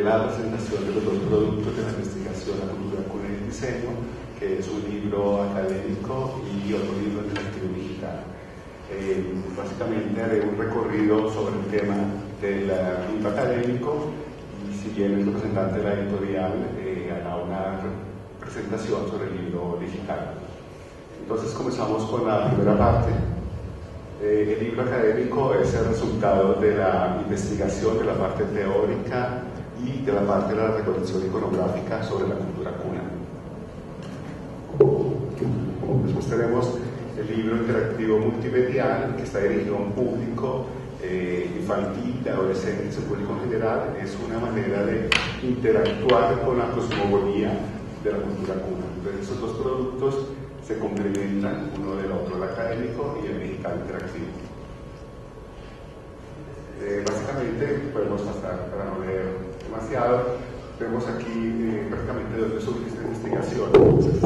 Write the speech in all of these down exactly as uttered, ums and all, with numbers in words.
la presentación de los dos productos de la investigación, La cultura cuna y el diseño, que es un libro académico y otro libro interactivo digital. Eh, básicamente haré un recorrido sobre el tema del libro académico y si bien el representante de la editorial eh, hará una presentación sobre el libro digital. Entonces comenzamos con la primera parte. Eh, el libro académico es el resultado de la investigación de la parte teórica y de la parte de la recolección iconográfica sobre la cultura cuna. Después tenemos el libro interactivo multimedial, que está dirigido a un público eh, infantil, de adolescentes, el público en general. Es una manera de interactuar con la cosmogonía de la cultura cuna. Entonces, esos dos productos se complementan uno del otro, el académico y el digital interactivo. Eh, básicamente, podemos pasar para no leer demasiado. Tenemos aquí eh, prácticamente de dónde surge esta investigación. Entonces,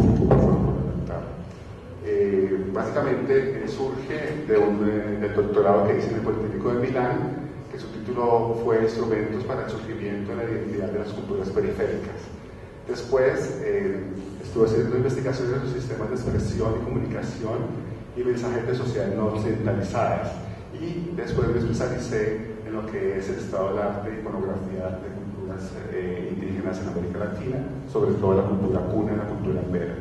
eh, básicamente eh, surge de un, eh, del doctorado que hice en el Politécnico de Milán, que su título fue Instrumentos para el surgimiento de la identidad de las culturas periféricas. Después eh, estuve haciendo investigaciones en los sistemas de expresión y comunicación y mensajes de sociedades no occidentalizadas, y después me especialicé en lo que es el estado del arte y iconografía de culturas eh, indígenas en América Latina, sobre todo la cultura cuna y la cultura embera.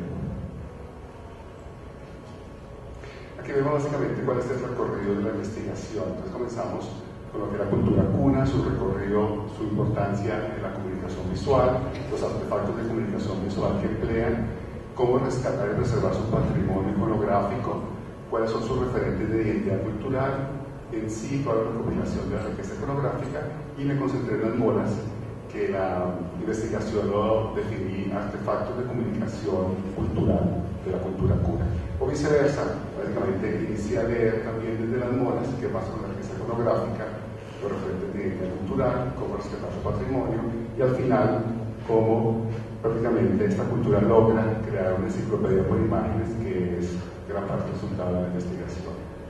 Aquí vemos básicamente cuál es el recorrido de la investigación. Entonces comenzamos con lo que es la cultura cuna, su recorrido, su importancia en la comunicación visual, los artefactos de comunicación visual que emplean, cómo rescatar y preservar su patrimonio iconográfico, cuáles son sus referentes de identidad cultural, en sí toda la recopilación de la riqueza iconográfica, y me concentré en las molas, que la investigación lo definí artefactos de comunicación cultural de la cultura cuna. O viceversa, básicamente inicié a leer también desde las molas qué pasa con la riqueza iconográfica, los referentes de identidad cultural, cómo rescatar su patrimonio, y al final cómo prácticamente esta cultura logra crear una enciclopedia por imágenes, que es gran parte del resultado de la investigación.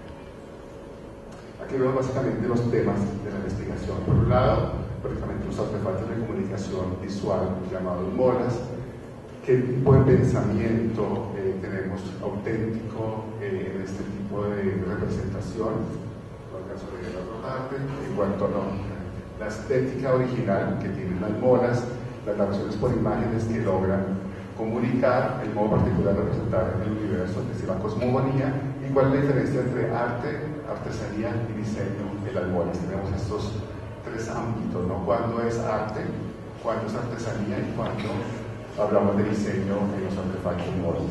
Aquí vemos básicamente los temas de la investigación. Por un lado, prácticamente los artefactos de comunicación visual llamados molas, qué tipo de pensamiento eh, tenemos auténtico eh, en este tipo de representación, no alcanzo a leer la otra parte, en cuanto a no, la estética original que tienen las molas, las narraciones por imágenes que logran comunicar el modo particular de representar el universo, es decir, la cosmogonía, y cuál es la diferencia entre arte, artesanía y diseño en las molas. Tenemos estos tres ámbitos, ¿no? Cuándo es arte, cuándo es artesanía y cuándo hablamos de diseño en los artefactos molas.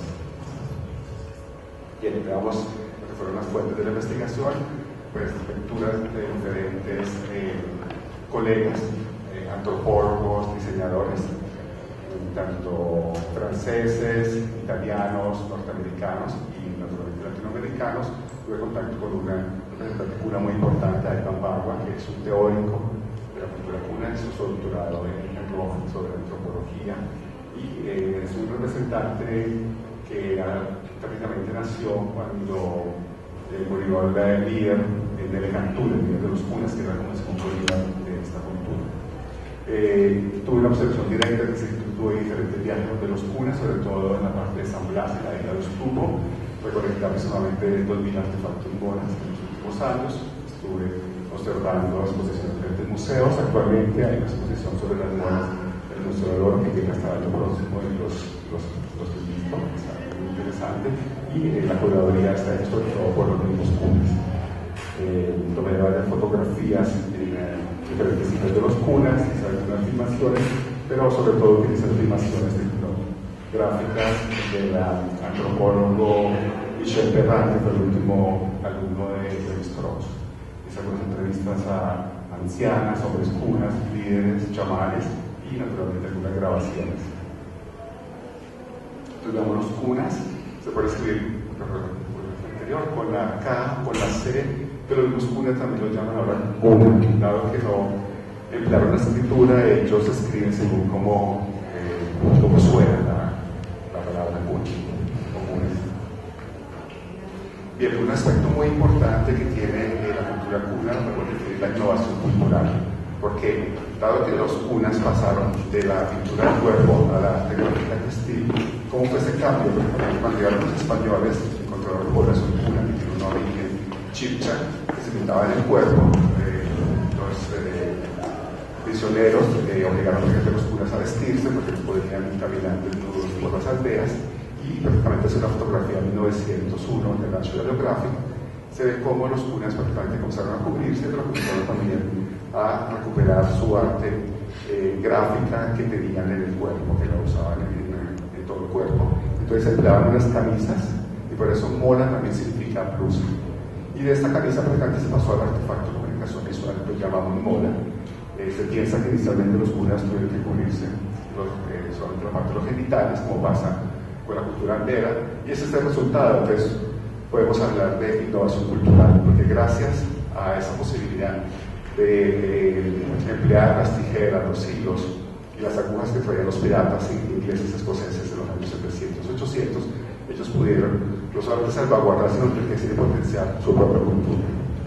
Bien, veamos lo que fueron las fuentes de la investigación, pues lecturas de diferentes eh, colegas, eh, antropólogos, diseñadores, tanto franceses, italianos, norteamericanos y naturalmente latinoamericanos. Tuve contacto con una representante cuna muy importante, Ivan Barba, que es un teórico de la cultura cuna, hizo su doctorado en Roma sobre antropología, y eh, es un representante que era, prácticamente nació cuando eh, murió el líder de Lecantul, el líder de los cunas, que era como el segundo líder de esta cultura. Eh, tuve una observación directa, que se tuve diferentes viajes de los cunas, sobre todo en la parte de San Blas, en la isla de Ostubo. Recolecté aproximadamente dos mil artefactos molas en los últimos años. Estuve observando exposiciones en diferentes museos. Actualmente hay una exposición sobre las molas del Museo del Oro que llega hasta el año próximo y los, los, los invito, está muy interesante. Y eh, la curaduría está hecha sobre todo por los mismos cunas. Eh, tomé varias fotografías en eh, diferentes sitios de los cunas, hice algunas filmaciones, pero sobre todo utilicé filmaciones gráficas del antropólogo Michel Perrin, que fue el último alumno de Lévi-Strauss. Hice algunas entrevistas a ancianas, hombres cunas, líderes, chamanes y naturalmente algunas grabaciones. Entonces veamos los cunas, se puede escribir anterior con la K, con la C, pero los cunas también lo llaman ahora cuna, dado que no emplearon la escritura, ellos escriben según cómo, eh, cómo suena la, la palabra cuna. Bien, un aspecto muy importante que tiene eh, la cultura cuna es la innovación cultural. porque dado que los cunas pasaron de la pintura del cuerpo a la tecnología textil, ¿cómo fue ese cambio? Porque cuando llegaron los españoles encontraron población cuna que tiene un origen chipcha, que se pintaba en el cuerpo. Eh, los eh, misioneros eh, obligaron a los cunas a vestirse porque los podían caminar desnudos por las aldeas, y prácticamente es una fotografía de mil novecientos uno de National Geographic. Se ve cómo los cunas prácticamente comenzaron a cubrirse, pero comenzaron también a recuperar su arte eh, gráfica que tenían en el cuerpo, que la usaban en, en, en todo el cuerpo. Entonces empleaban unas camisas, y por eso mola también significa blusa. Y de esta camisa prácticamente se pasó al artefacto de comunicación visual, que llamamos mola. Eh, se piensa que inicialmente los cunas tuvieron que cubrirse los, eh, solamente la parte de los genitales, como pasa con la cultura andera, y ese es el resultado. Entonces podemos hablar de innovación cultural, porque gracias a esa posibilidad de eh, emplear las tijeras, los hilos y las agujas que traían los piratas ingleses y escoceses en los años setecientos, ochocientos, ellos pudieron no solamente salvaguardar, sino enriquecer y potenciar su propia cultura.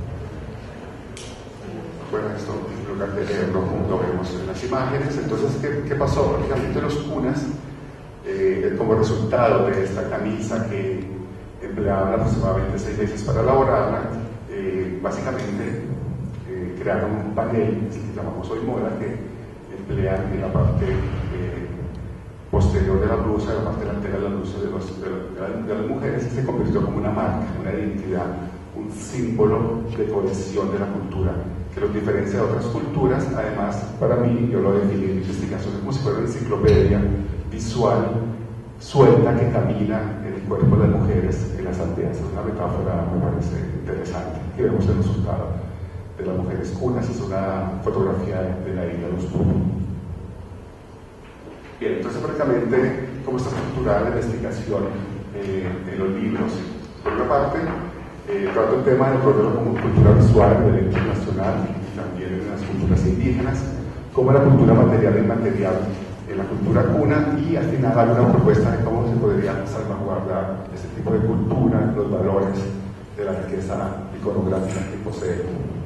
Bueno, esto en lugar de leerlo lo vemos en las imágenes. Entonces, ¿qué, qué pasó? Prácticamente los cunas, eh, como resultado de esta camisa que empleaban aproximadamente seis meses para elaborarla, eh, básicamente eh, crearon un panel que llamamos hoy moda, que emplean en la parte eh, posterior de la blusa, en la parte delantera de la blusa de, los, de, la, de las mujeres, y se convirtió como una marca, una identidad, un símbolo de cohesión de la cultura, que los diferencia de otras culturas. Además, para mí, yo lo definí en mi investigación como si fuera una enciclopedia visual suelta que camina en el cuerpo de las mujeres en las aldeas. Es una metáfora, me parece interesante, que vemos el resultado de las mujeres cunas. Es una fotografía de la isla de los Pueblos. Bien, entonces prácticamente cómo está estructurada la investigación eh, en los libros. Por una parte, eh, trato el tema del rol de la cultura visual a nivel internacional y también en las culturas indígenas, como la cultura material e inmaterial en la cultura cuna, y al final hay una propuesta de cómo se podría salvaguardar ese tipo de cultura, los valores de la riqueza iconográfica que posee.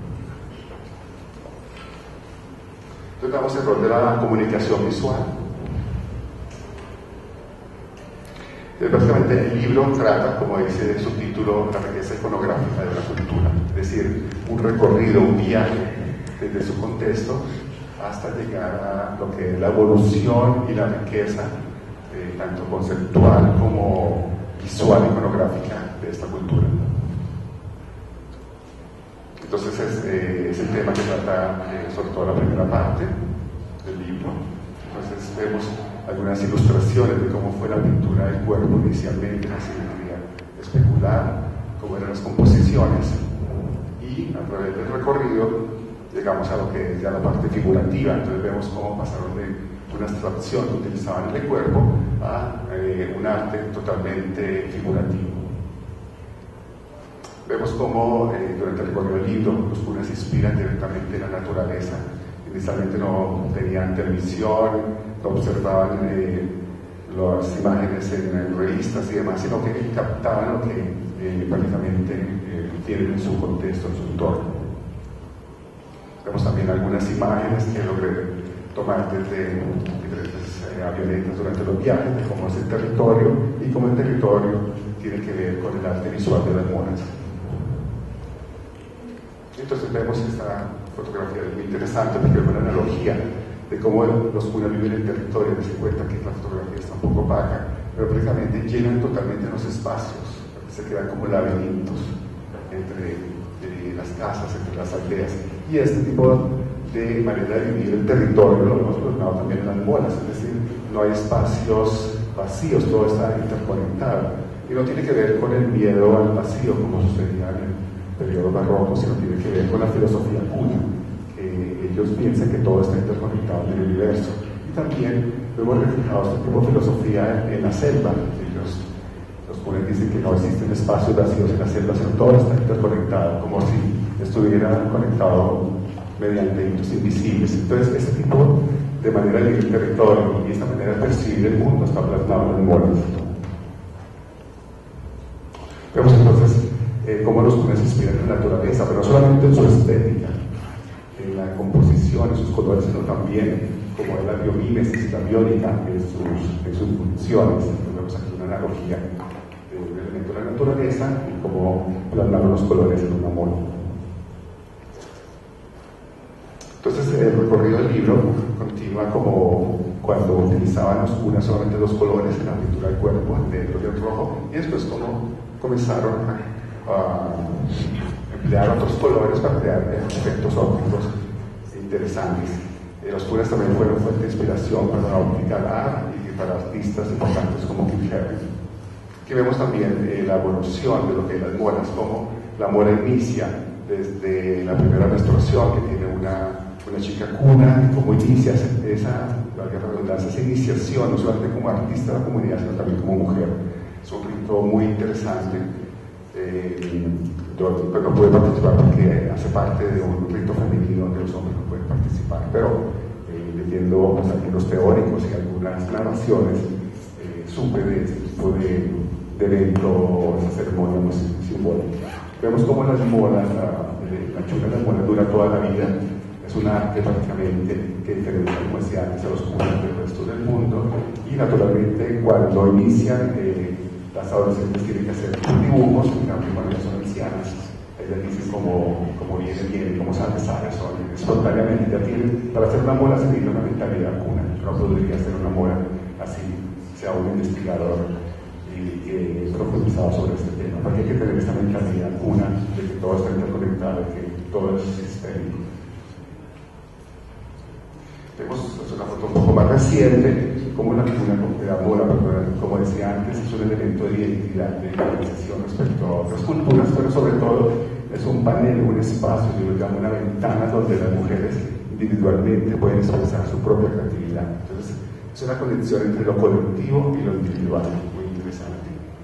Entonces damos el rol de la comunicación visual. Entonces, básicamente el libro trata, como dice el subtítulo, la riqueza iconográfica de la cultura, es decir, un recorrido, un viaje desde su contexto hasta llegar a lo que es la evolución y la riqueza, eh, tanto conceptual como visual iconográfica de esta cultura. Entonces es, eh, es el tema que trata eh, sobre todo la primera parte del libro. Entonces vemos algunas ilustraciones de cómo fue la pintura del cuerpo inicialmente, la simetría especular, cómo eran las composiciones, y a través del recorrido llegamos a lo que es ya la parte figurativa. Entonces vemos cómo pasaron de una abstracción que utilizaban en el cuerpo a eh, un arte totalmente figurativo. Vemos cómo eh, durante el recorrido del libro los cunas se inspiran directamente en la naturaleza. Inicialmente no tenían televisión, no observaban eh, las imágenes en, en revistas y demás, sino que captaban lo que eh, prácticamente eh, tienen en su contexto, en su entorno. Vemos también algunas imágenes que logré tomar desde diferentes eh, avionetas durante los viajes, de cómo es el territorio y cómo el territorio tiene que ver con el arte visual de las monas. Entonces vemos esta fotografía, es muy interesante porque es una analogía de cómo los cunas viven en el territorio. Se cuenta que la fotografía está un poco opaca, pero prácticamente llenan totalmente los espacios, se quedan como laberintos entre eh, las casas, entre las aldeas. Y este tipo de manera de vivir el territorio lo hemos plasmado también en las monas, es decir, no hay espacios vacíos, todo está interconectado. Y no tiene que ver con el miedo al vacío, como sucedía en el periodo barroco, sino tiene que ver con la filosofía cuna, que ellos piensan que todo está interconectado en el universo. Y también hemos reflejado este tipo de filosofía en, en la selva. Ellos, los cunas dicen que no existen espacios vacíos en la selva, sino todo está interconectado, como si estuviera conectado mediante hilos invisibles. Entonces, este tipo de manera de vivir el territorio y esta manera de percibir el mundo está plasmado en el monas. Vemos entonces eh, cómo los cunas se inspiran en la naturaleza, pero no solamente en su estética, en la composición composición, en sus colores, sino también como es la biomímesis, la biónica en sus, en sus funciones. Tenemos aquí una analogía de un elemento de la naturaleza y cómo plasmar los colores en una mola. Entonces, el recorrido del libro continúa como cuando utilizaban los cunas solamente dos colores en la pintura del cuerpo, el negro y el rojo, y después como comenzaron a, a emplear otros colores para crear efectos ópticos interesantes. Eh, los cunas también fueron fuente de inspiración para la óptica art y para artistas importantes como Keith Haring. Aquí vemos también eh, la evolución de lo que es las molas, como la mola inicia desde la primera menstruación, que tiene una una chica cuna, y cómo inicia esa, valga la redundancia, esa iniciación, no solamente como artista de la comunidad, sino también como mujer. Es un rito muy interesante. Eh, yo pues, no pude participar porque hace parte de un rito femenino donde los hombres no pueden participar, pero eh, leyendo pues, algunos teóricos y algunas narraciones, eh, supe de este tipo de, de evento, esa ceremonia muy simbólica. Vemos cómo las molas, la, la chula de las molas dura toda la vida. Es un arte prácticamente que diferencia, como decía antes, a los cunas del resto del mundo, y naturalmente cuando inician eh, las adolescentes tienen que hacer dibujos, en cambio cuando ya son ancianas, ellas dicen cómo, cómo viene bien, cómo sale, sale, son espontáneamente, ya tienen, para hacer una mola se tiene una mentalidad cuna, no podría hacer una mola así, sea un investigador y que es profundizado sobre este tema, porque hay que tener esta mentalidad cuna de que todo está interconectado, que todo es sistémico. Tenemos una foto un poco más reciente, como la cuna de la mola, como decía antes, es un elemento de identidad, de diferenciación respecto a otras culturas, pero sobre todo es un panel, un espacio, yo lo llamo una ventana donde las mujeres individualmente pueden expresar su propia creatividad. Entonces, es una conexión entre lo colectivo y lo individual, muy interesante.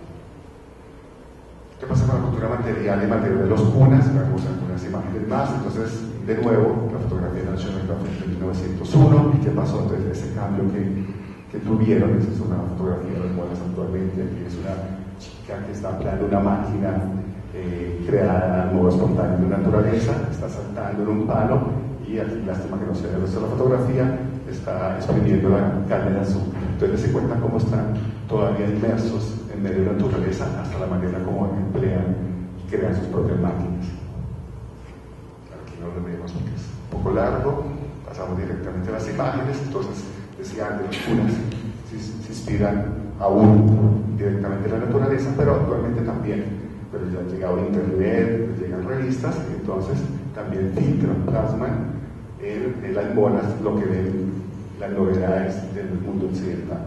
¿Qué pasa con la cultura material y material de los cunas? Vemos algunas imágenes más. Entonces, de nuevo, la fotografía National Geographic de mil novecientos uno. ¿Y qué pasó? Entonces, ese cambio que, que tuvieron, esa es una fotografía de las molas actualmente. Aquí es una chica que está empleando una máquina eh, creada nueva espontánea de naturaleza, está saltando en un palo y aquí, lástima que no se vea el resto de la fotografía, está exprimiendo la carne de azúcar. Entonces, se cuenta cómo están todavía inmersos en medio de la naturaleza, hasta la manera como emplean y crean sus propias máquinas. Aquí no lo vemos porque es un poco largo, pasamos directamente a las imágenes. Entonces, decía antes, los cunas se, se inspiran aún directamente en la naturaleza, pero actualmente también, pero ya han llegado a internet, llegan revistas, y entonces también filtran, plasman en, en las molas lo que ven las novedades del mundo occidental.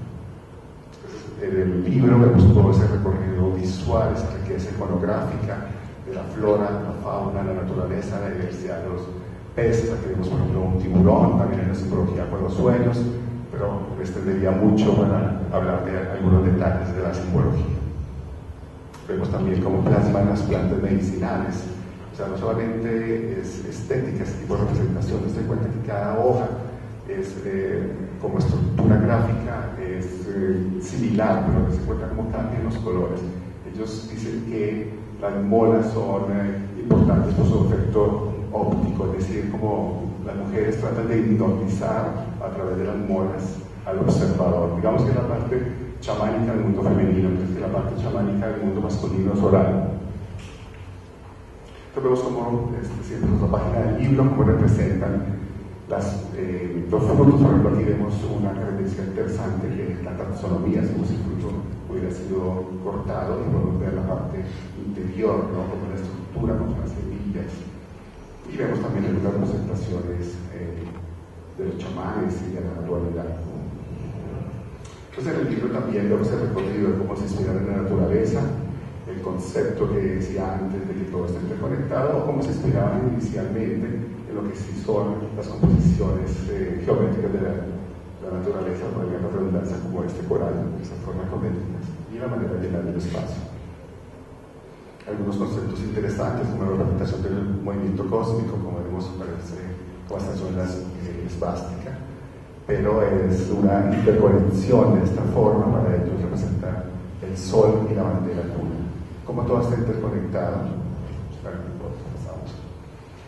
En el libro vemos todo ese recorrido visual, esa riqueza iconográfica de la flora, la fauna, la naturaleza, la diversidad de los peces. Aquí vemos, por ejemplo, un tiburón, también hay una simbología con los sueños, pero me extendería mucho para hablar de algunos detalles de la simbología. Vemos también cómo plasman las plantas medicinales. O sea, no solamente es estética ese tipo de representación, se da cuenta que cada hoja es, eh, como estructura gráfica, es eh, similar, pero se cuenta cómo cambian los colores. Ellos dicen que las molas son eh, importantes por su efecto óptico, es decir, como las mujeres tratan de hipnotizar a través de las molas al observador. Digamos que la parte chamánica del mundo femenino, mientras que la parte chamánica del mundo masculino es oral. Entonces vemos como, este, siempre en la página del libro, cómo representan las, eh, los frutos. Por ejemplo, aquí vemos una característica interesante que es la taxonomía, es como si el fruto hubiera sido cortado y podemos ver la parte interior, ¿no? Como la estructura, como las semillas. Y vemos también algunas representaciones eh, de los chamanes y de la naturaleza. Entonces en el libro también vemos el recorrido de cómo se inspiran en la naturaleza, el concepto que decía antes de que todo está interconectado, o cómo se inspiraban inicialmente en lo que sí son las composiciones eh, geométricas de la, la naturaleza, por ejemplo, redundancia como este coral, esas formas geométricas, y la manera de llenar el espacio. Algunos conceptos interesantes, como la representación del movimiento cósmico, como vemos, parece como estas son las eh, esvásticas, pero es una interconexión de esta forma para ellos representar el sol y la bandera cuna. Como todo está interconectado,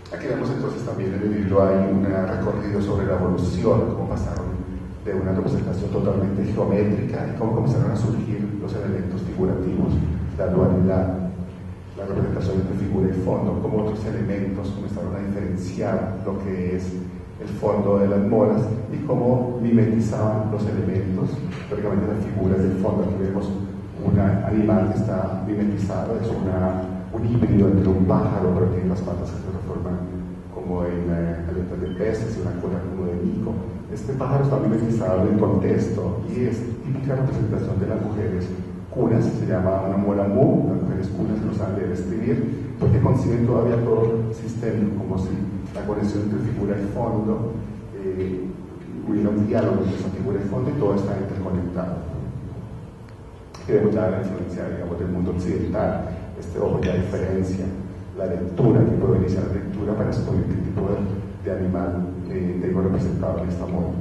Aquí vemos entonces también en el libro hay un recorrido sobre la evolución, cómo pasaron de una representación totalmente geométrica y cómo comenzaron a surgir los elementos figurativos, la dualidad, la representación entre figura y fondo, cómo otros elementos comenzaron a diferenciar lo que es el fondo de las molas y cómo mimetizaban los elementos, prácticamente las figuras del fondo. Aquí vemos un animal que está mimetizado, es una, un híbrido entre un pájaro, pero tiene las patas que se reforman como en eh, aletas de peces y una cola como de mico. Este pájaro está mimetizado en contexto y es típica representación de las mujeres cunas, se llama una mola mu, las mujeres cunas no saben leer escribir, porque conciben todavía todo sistémico, como si la conexión entre figura y fondo eh, hubiera un diálogo entre esa figura y fondo y todo está interconectado. Aquí vemos ya la influencia, digamos, del mundo occidental, este ojo ya diferencia la lectura, que puedo iniciar la lectura para escoger qué tipo de, de animal eh, tengo representado en esta mola.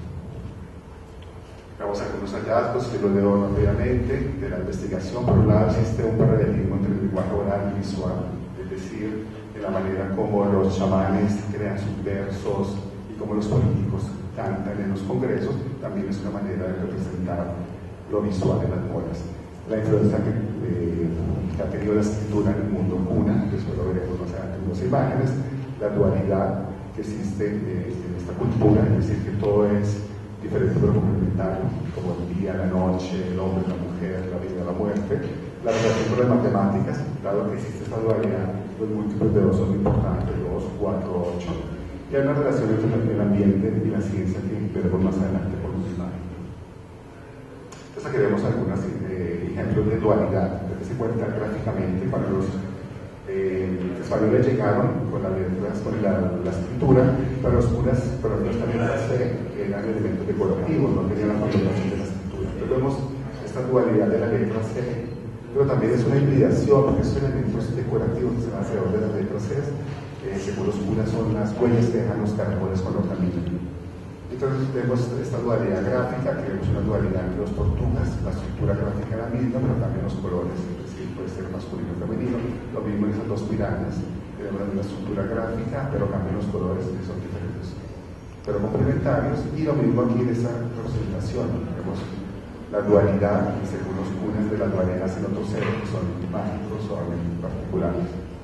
Vamos a algunos hallazgos que los leo rápidamente de la investigación. Por un lado existe un paralelismo entre el lenguaje oral y visual, es decir, de la manera como los chamanes crean sus versos y como los políticos cantan en los congresos, también es una manera de representar lo visual en las molas. La influencia que, eh, que ha tenido la escritura en el mundo cuna, después lo veremos más adelante en las imágenes, la dualidad que existe eh, en esta cultura, es decir, que todo es diferente pero complementario, como el día, la noche, el hombre, la mujer, la vida, la muerte. La relación con las matemáticas, dado que existe esta dualidad, los múltiplos de dos son importantes, dos, cuatro, ocho. Y hay una relación entre el ambiente y la ciencia que veremos más adelante por los imágenes. Entonces aquí vemos algunos eh, ejemplos de dualidad, que se cuentan gráficamente para los Eh, los españoles llegaron con las letras, con la, la escritura, pero los curas, pero las letras C eran elementos decorativos, no tenían la fabricación de la escritura. Entonces vemos esta dualidad de la letra C, pero también es una hibridación, porque esos elementos decorativos que se van alrededor de las letras C, eh, según los curas, son las huellas que dejan los caracoles con los caminos. Entonces vemos esta dualidad gráfica, que vemos una dualidad entre los tortugas, la estructura gráfica es la misma, pero también los colores, es decir, puede ser masculino o femenino. Lo mismo en esas dos pirañas, tenemos la misma estructura gráfica, pero cambian los colores que son diferentes, pero complementarios. Y lo mismo aquí en esta representación, vemos la dualidad, según los cunas de las dualidades en otros seres que son mágicos o particulares.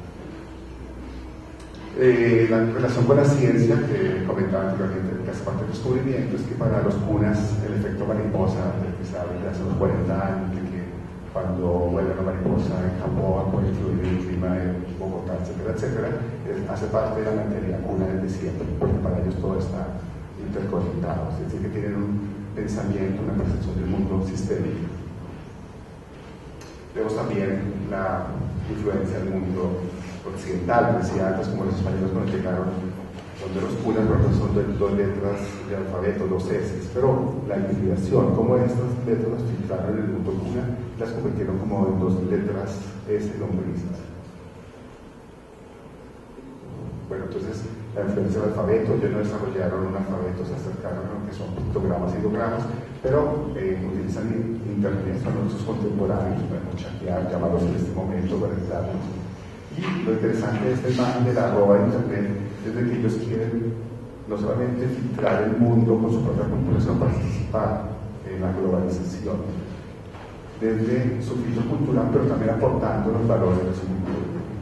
Eh, la relación con la ciencia, que comentaba anteriormente, que hace parte del descubrimiento, es que para los cunas el efecto mariposa, del que se habla de hace unos cuarenta años, de que cuando vuela la mariposa en Japón puede influir el clima de Bogotá, etcétera, etcétera, es, hace parte de la materia cuna del desierto, porque para ellos todo está interconectado, es decir, que tienen un pensamiento, una percepción del mundo sistémico. Vemos también la influencia del mundo occidental, decía antes, como los españoles cuando llegaron, donde los cunas son dos letras de alfabeto, dos S, pero la hibridación, como estas letras las filtraron en el mundo cuna, las convirtieron como en dos letras S lombrices. Bueno, entonces la influencia del alfabeto, ellos no desarrollaron un alfabeto, se acercaron a lo que son pictogramas y ideogramas, pero eh, utilizan internet, son nuestros contemporáneos, podemos chatear, llamarlos en este momento, conectarnos. Y lo interesante de esta imagen de la arroba de internet es de que ellos quieren no solamente filtrar el mundo con su propia cultura, sino participar en la globalización desde su filtro cultural, pero también aportando los valores de su cultura.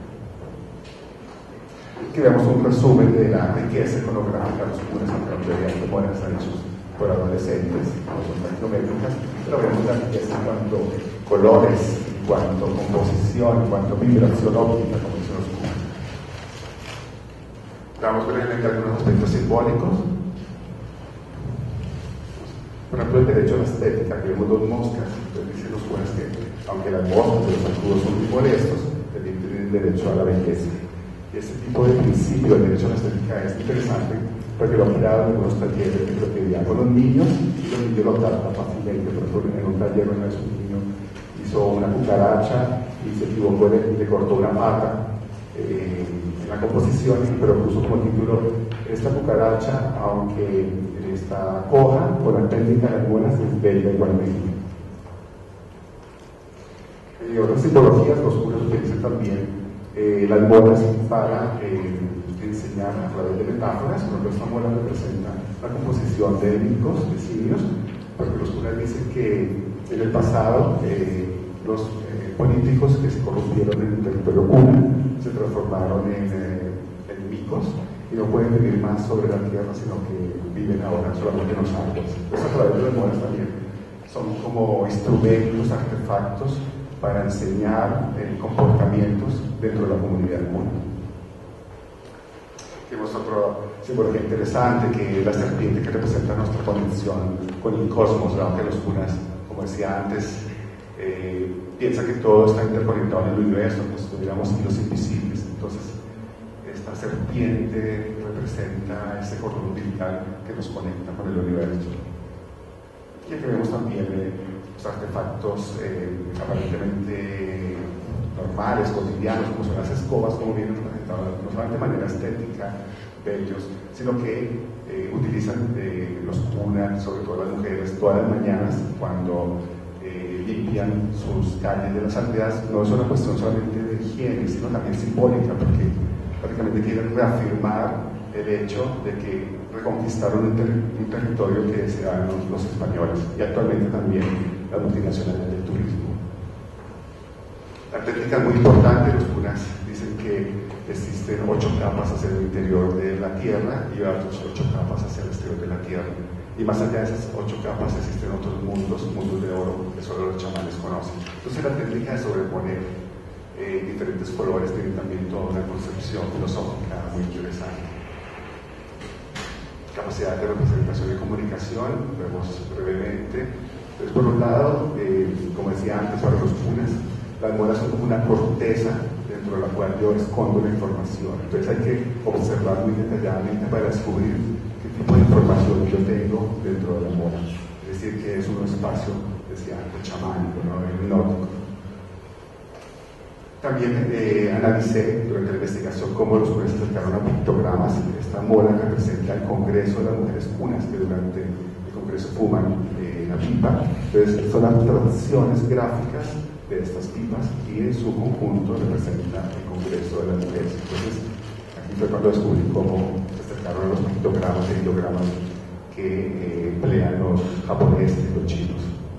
Aquí vemos un resumen de la riqueza iconográfica de los curas, aunque la mayoría de las monedas están hechos por adolescentes, no son tecnométricas, pero vemos la riqueza en cuanto a colores, en cuanto a composición, en cuanto a vibración óptica, como dicen los curas. Vamos brevemente algunos aspectos simbólicos. Por ejemplo, el derecho a la estética, que vemos dos moscas, entonces dicen los curas que, aunque las moscas de los escudos son muy molestos, también tienen derecho a la belleza. Y este tipo de principio del derecho a la estética es interesante, porque lo han creado en algunos talleres que cotidianos con los niños, y los niños lo tratan fácilmente. Por ejemplo, en un taller una vez un niño hizo una cucaracha y se equivocó, le, le cortó una pata eh, en la composición, pero puso como título: esta cucaracha, aunque está coja, con la técnica de algunas, es bella igualmente. Y otras simbologías, los curas utilizan también eh, las molas para eh, enseñar a través de metáforas. Por ejemplo, esta muela representa la composición de micos, de simios, porque los curas dicen que en el pasado eh, los eh, políticos que se corrompieron en el territorio cuna se transformaron en, eh, en micos y no pueden vivir más sobre la tierra, sino que viven ahora solamente en los árboles. Entonces, a través de las muelas también son como instrumentos, artefactos para enseñar eh, comportamientos dentro de la comunidad cuna. Tenemos otro símbolo interesante, que es la serpiente, que representa nuestra conexión con el cosmos, ¿no? Que los cunas, como decía antes, eh, piensan que todo está interconectado en el universo, como si tuviéramos hilos invisibles. Entonces, esta serpiente representa ese cordón umbilical que nos conecta con el universo. Y aquí vemos también eh, los artefactos eh, aparentemente normales, cotidianos, como son las escobas, como vienen representados no solamente de manera estética, bellos, sino que eh, utilizan eh, los cunas, sobre todo las mujeres, todas las mañanas cuando eh, limpian sus calles de las aldeas. No es una cuestión solamente de higiene, sino también simbólica, porque prácticamente quieren reafirmar el hecho de que reconquistaron un, ter un territorio que deseaban los, los españoles, y actualmente también las multinacionales del turismo. La técnica es muy importante. Los cunas dicen que existen ocho capas hacia el interior de la tierra y otras ocho capas hacia el exterior de la tierra. Y más allá de esas ocho capas existen otros mundos, mundos de oro, que solo los chamanes conocen. Entonces la técnica de sobreponer eh, diferentes colores tiene también toda una concepción filosófica muy interesante. Capacidad de representación y comunicación, vemos brevemente. Entonces, por un lado, eh, como decía antes, para los cunas, las muelas son como una corteza dentro de la cual yo escondo la información. Entonces hay que observar muy detalladamente para descubrir qué tipo de información yo tengo dentro de la muela. Es decir, que es un espacio, decía antes, chamánico, ¿no? Hipnótico. También eh, analicé durante la investigación cómo los curas se acercaron a pictogramas. Esta muela representa el Congreso de las Mujeres Cunas, que durante el Congreso fuman eh, la pipa. Entonces son abstracciones gráficas de estas pipas, y en su conjunto representa el Congreso de las Mujeres. Entonces, aquí fue cuando descubrí cómo se acercaron a los pictogramas e ideogramas que eh, emplean los japoneses y los chinos.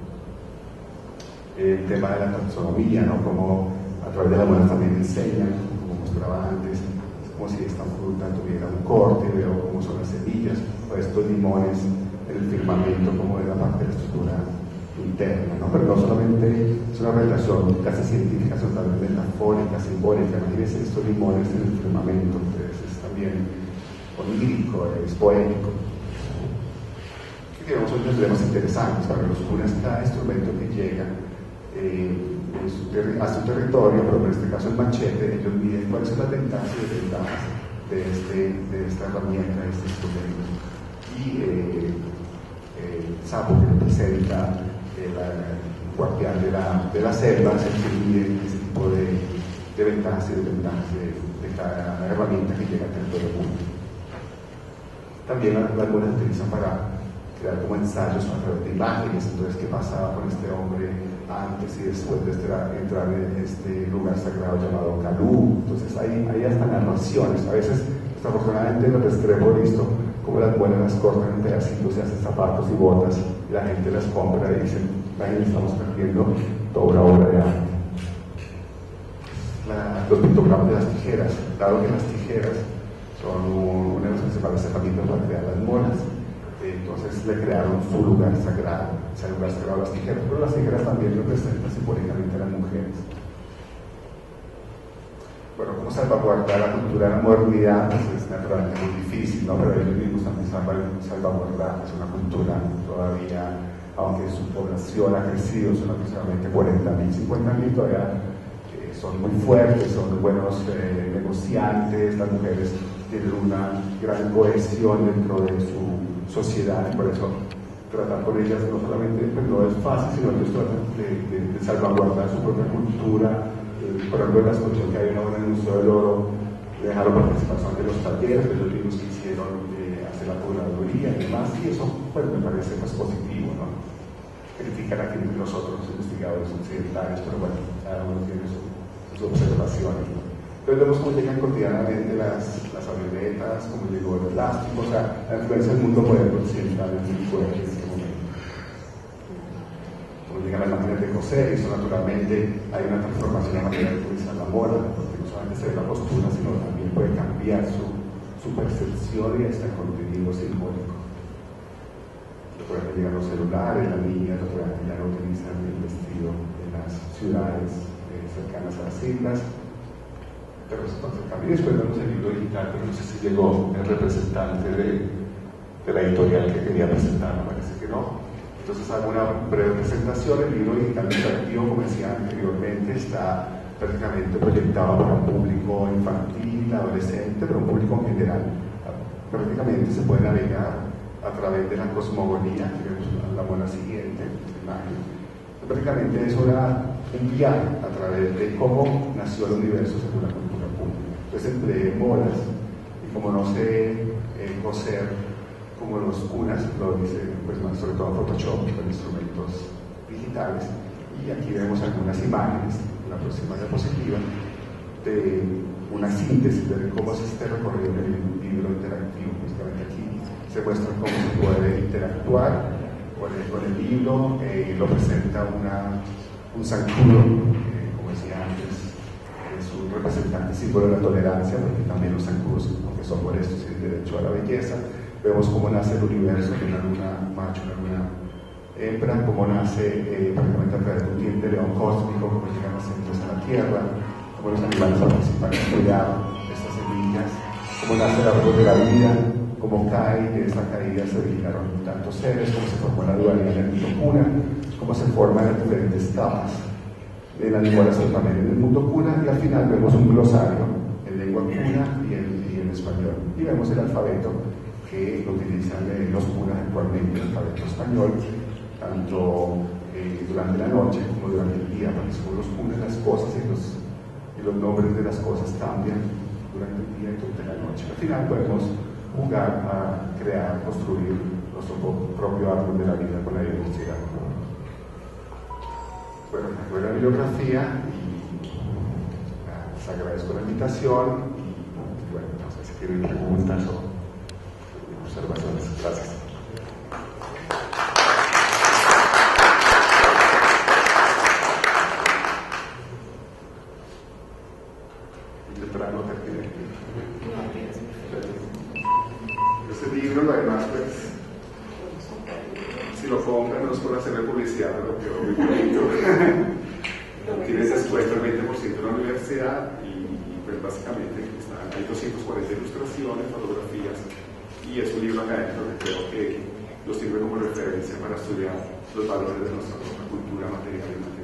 El tema de la taxonomía, ¿no? Como a través de la muela también enseñan, como mostraba antes, es como si esta fruta tuviera un corte, veo cómo son las semillas, o estos limones en el firmamento, como de la parte de la estructura interna, ¿no? Pero no solamente es una relación casi científica, sino también metafórica, simbólica. Imagínense estos limones en el firmamento, entonces es también onírico, es poético. Aquí tenemos unos temas interesantes para los curas. Cada instrumento que llega eh, hacia un territorio, pero en este caso el machete, ellos miden cuáles son las ventajas y desventajas de, este, de esta herramienta, de este instrumento. Y eh, el sapo, que representa el guardián de la, de la selva, se incluye ese tipo de, de ventajas y desventajas de, de cada herramienta que llega al territorio público. También algunas se utilizan para crear como ensayos a través de imágenes. Entonces, ¿qué pasaba con este hombre antes y después de entrar en este lugar sagrado llamado Calú? Entonces, hay, hay hasta narraciones. A veces, desafortunadamente, en el Restrepo he visto como las muelas las cortan en pedacitos y hacen zapatos y botas, y la gente las compra y dicen, ahí estamos perdiendo toda una obra de arte. La, los pictogramas de las tijeras, dado que las tijeras son un, una de las principales herramientas para crear las muelas, eh, entonces le crearon su lugar sagrado, ese lugar sagrado a las tijeras, pero las tijeras también representan simbólicamente a las mujeres. Bueno, ¿cómo salvaguardar la cultura de la modernidad? Pues es naturalmente muy difícil, ¿no? Pero ellos mismos también salvaguardar. Es una cultura todavía, aunque su población ha crecido, son aproximadamente cuarenta mil, cincuenta mil todavía eh, son muy fuertes, son buenos eh, negociantes, las mujeres tienen una gran cohesión dentro de su sociedad, y por eso tratar con ellas no solamente pues, no es fácil, sino que tratan de, de, de salvaguardar su propia cultura. Por ejemplo, en la exposición que hay ahora en el Museo del Oro, dejaron participación de los talleres, de los libros que hicieron, eh, hacer la curaduría y demás, y eso pues, me parece pues, positivo, ¿no? Criticar aquí los otros investigadores occidentales, pero bueno, cada uno tiene su, sus observaciones, ¿no? Entonces vemos cómo llegan cotidianamente las, las avionetas, cómo llegó el plástico, o sea, la influencia del mundo moderno occidental es muy fuerte en este momento. Cómo llegan las máquinas de coser, y eso naturalmente hay una transformación en la manera de utilizar la moda, porque no solamente se ve la postura, sino también puede cambiar su, su percepción y hasta el contenido simbólico. Por ejemplo, llegan los celulares, las niñas ya no utilizan el vestido en las ciudades eh, cercanas a las islas. Pero entonces también después vemos el libro digital, pero no sé si llegó el representante de, de la editorial que quería presentar, me parece que no. Entonces hago una breve presentación. El libro digital interactivo, como decía anteriormente, está prácticamente proyectado para un público infantil, adolescente, pero un público en general. Prácticamente se puede navegar a través de la cosmogonía, que vemos la mona siguiente imagen. Prácticamente es una, un viaje a través de cómo nació el universo según la cultura pública. Entonces empleé modas, y como no sé eh, coser como los cunas, lo hice pues, más sobre todo en Photoshop, con instrumentos digitales, y aquí vemos algunas imágenes, en la próxima diapositiva, de una síntesis de cómo es este recorrido en el libro interactivo. Justamente aquí se muestra cómo se puede interactuar con el, con el libro, eh, lo presenta una, un zancudo, eh, como decía antes, es un representante símbolo de la tolerancia, porque también los zancudos, aunque son molestos, tienen derecho a la belleza. Vemos cómo nace el universo de una luna macho, una luna hembra, cómo nace eh, prácticamente a través de un diente león cósmico, cómo llegan las semillas a la Tierra, cómo los animales participan en cuidar estas semillas, cómo nace el árbol de la vida, cómo cae, de esa caída se originaron tantos seres, cómo se formó la dualidad en el mundo cuna, cómo se forman las diferentes etapas de la lengua también en el mundo cuna, y al final vemos un glosario en lengua cuna y en, y en español. Y vemos el alfabeto que lo utilizan eh, los cunas actualmente, el alfabeto español, tanto eh, durante la noche como durante el día, porque según los cunas las cosas y los, y los nombres de las cosas cambian durante el día y durante la noche. Al final podemos jugar a crear, construir nuestro propio árbol de la vida con la biodiversidad. Bueno, me fue la bibliografía y les agradezco la invitación y bueno, no sé si quieren preguntas o observaciones. Gracias. Temprano terminé. Este libro, además, pues, si lo compran, no es por hacerle publicidad, pero quedó muy bonito. Tienes descuento el veinte por ciento en la universidad y, y pues básicamente están, hay doscientas cuarenta ilustraciones, fotografías, y es un libro académico que creo que nos sirve como referencia para estudiar los valores de nuestra propia cultura material y material.